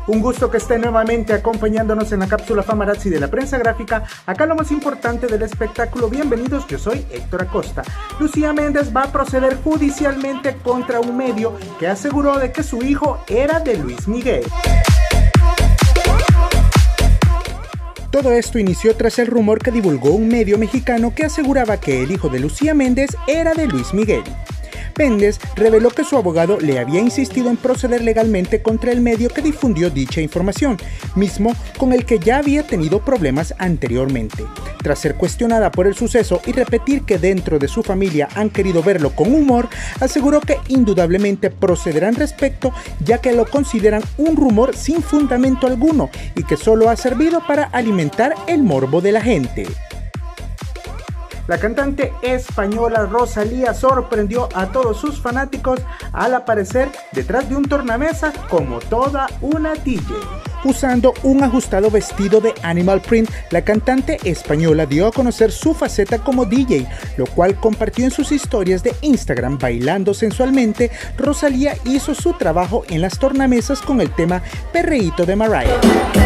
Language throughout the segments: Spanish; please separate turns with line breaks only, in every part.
Un gusto que esté nuevamente acompañándonos en la cápsula Famarazzi de la prensa gráfica. Acá lo más importante del espectáculo. Bienvenidos, yo soy Héctor Acosta. Lucía Méndez va a proceder judicialmente contra un medio que aseguró de que su hijo era de Luis Miguel. Todo esto inició tras el rumor que divulgó un medio mexicano que aseguraba que el hijo de Lucía Méndez era de Luis Miguel. Méndez reveló que su abogado le había insistido en proceder legalmente contra el medio que difundió dicha información, mismo con el que ya había tenido problemas anteriormente. Tras ser cuestionada por el suceso y repetir que dentro de su familia han querido verlo con humor, aseguró que indudablemente procederán respecto, ya que lo consideran un rumor sin fundamento alguno y que solo ha servido para alimentar el morbo de la gente. La cantante española Rosalía sorprendió a todos sus fanáticos al aparecer detrás de un tornamesa como toda una DJ. Usando un ajustado vestido de animal print, la cantante española dio a conocer su faceta como DJ, lo cual compartió en sus historias de Instagram. Bailando sensualmente, Rosalía hizo su trabajo en las tornamesas con el tema Perreíto de Mariah.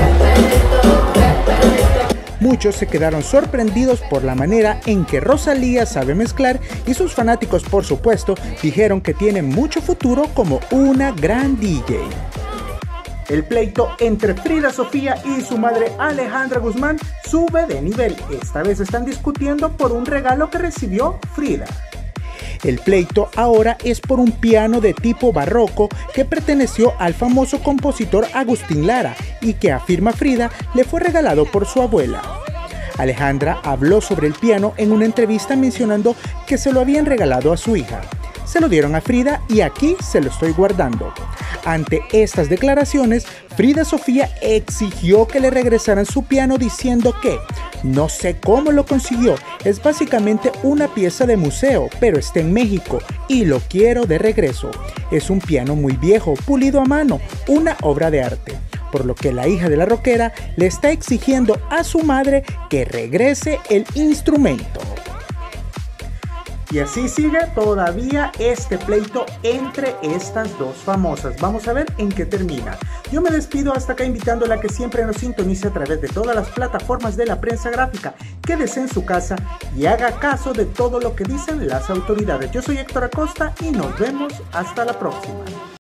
Muchos se quedaron sorprendidos por la manera en que Rosalía sabe mezclar y sus fanáticos, por supuesto, dijeron que tiene mucho futuro como una gran DJ. El pleito entre Frida Sofía y su madre Alejandra Guzmán sube de nivel. Esta vez están discutiendo por un regalo que recibió Frida. El pleito ahora es por un piano de tipo barroco que perteneció al famoso compositor Agustín Lara y que, afirma Frida, le fue regalado por su abuela. Alejandra habló sobre el piano en una entrevista mencionando que se lo habían regalado a su hija. Se lo dieron a Frida y aquí se lo estoy guardando. Ante estas declaraciones, Frida Sofía exigió que le regresaran su piano diciendo que no sé cómo lo consiguió, es básicamente una pieza de museo, pero está en México y lo quiero de regreso. Es un piano muy viejo, pulido a mano, una obra de arte. Por lo que la hija de la rockera le está exigiendo a su madre que regrese el instrumento. Y así sigue todavía este pleito entre estas dos famosas. Vamos a ver en qué termina. Yo me despido hasta acá invitándola a que siempre nos sintonice a través de todas las plataformas de la prensa gráfica. Quédese en su casa y haga caso de todo lo que dicen las autoridades. Yo soy Héctor Acosta y nos vemos hasta la próxima.